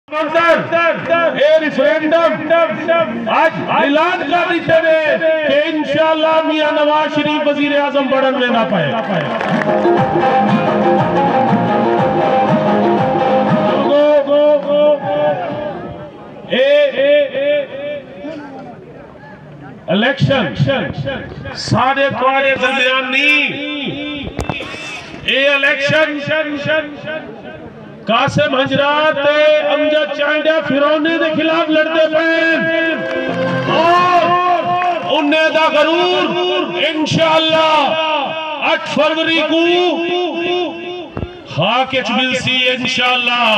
Referendum आज ऐलान कर देते हैं कि इंशाअल्लाह मियां नवाज शरीफ वजीर आजम बढ़न में ना पाए। इलेक्शन सारे तुम्हारे दरमियान नहीं, ये इलेक्शन कासिम हजरात अमजद चांडिया फिरौने के खिलाफ लड़ते पे और उन्हें दा गरूर इंशाअल्लाह 8 फरवरी को खाक मिलसी इंशाअल्लाह।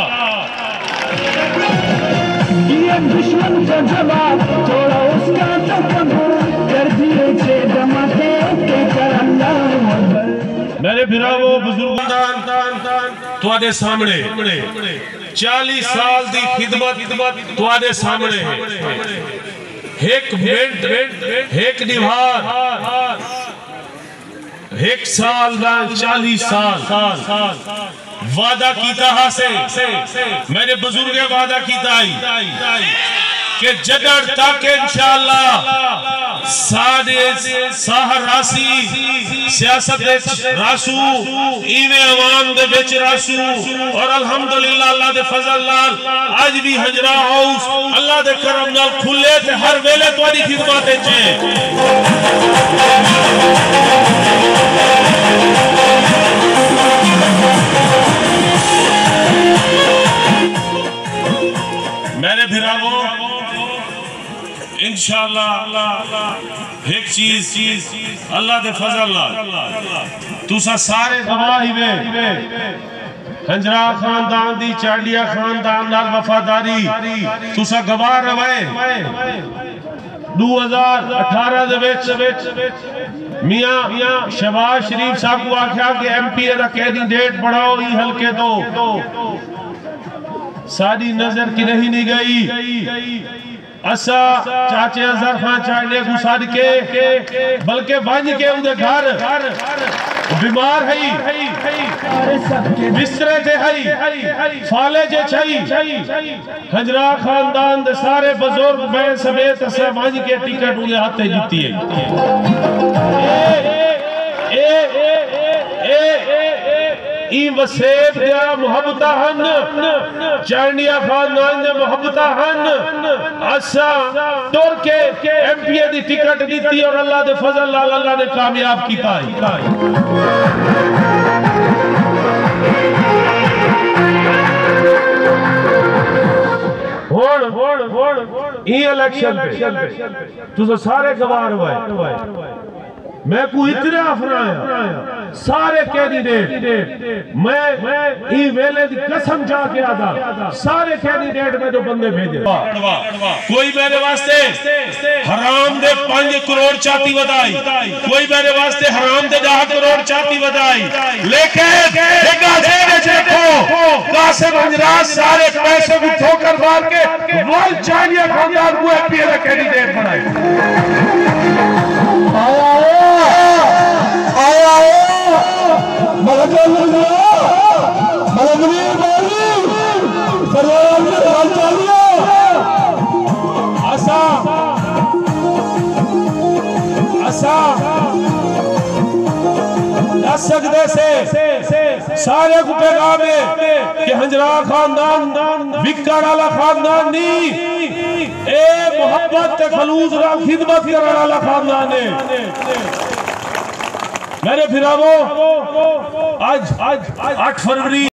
दुश्मन का जवाब छोड़ा उसका कर दिए मेरे भिरावो बुजुर्गान तुहाडे सामने 40 साल दी खिदमत तुहाडे सामने है। एक मिनट एक निभार एक साल 40 साल वादा कीता हासे मेरे बुजुर्ग वादा कीता कि जदर तक इंशाअल्लाह साडे साहर रासी सियासत रासू इवे अवाम दे विच रासू और अल्हम्दुलिल्लाह अल्लाह दे फजल नाल आज भी हजरा हाउस अल्लाह दे करम नाल खुले ते हर वेले तुहाडी खिदमत विच है। मेरे भिरावो इंशाअल्लाह एक चीज अल्लाह दे फजल नाल तुसा सारे गवाह वे हंजरा खानदान दी चांडिया खानदान नाल वफादारी तुसा गवाह रहे। 2018 दे विच मियां शहबाज शरीफ साहब को आख्या कि MP दा कैंडिडेट बढ़ाओ ई हल्के तो सारी नजर की नहीं गई। असा चाचे अजहर खान चांडिया को साध के बल्कि बंज के उदे घर बीमार है बिस्तरे जे है फाले जे छई हजरा खानदान दे सारे बुजुर्ग मैं समेत असा बंज के टिकट उदे हाथे जीती है। ई वसेब दिया मोहब्बत हन चांडिया खानदान दे मोहब्बत हन असा टुर के MP दी टिकट दी और अल्लाह दे फजल नाल अल्लाह ने कामयाब कीता है। ई इलेक्शन पे तुस सारे गवाह हुए मैं को इतने अफराया सारे कैंडिडेट मैं ई वेले दी कसम जाके आदा सारे कैंडिडेट में जो बंदे भेजे कोई मेरे वास्ते हराम दे 5 करोड़ चाती वधाई कोई मेरे वास्ते हराम दे 10 करोड़ चाती वधाई लेकिन जगह जेड़े देखो कासिम हजरात सारे पैसे को ठोकर मार के वाल चांडिया खानदान को MP का कैंडिडेट बनाए। सकते से सारे को पैगाम है कि हंजरा खानदान विकार वाला खानदान नहीं ए मोहब्बत खलूस खिदमत करने वाला खानदान है। मेरे फिरावो आज 8 फरवरी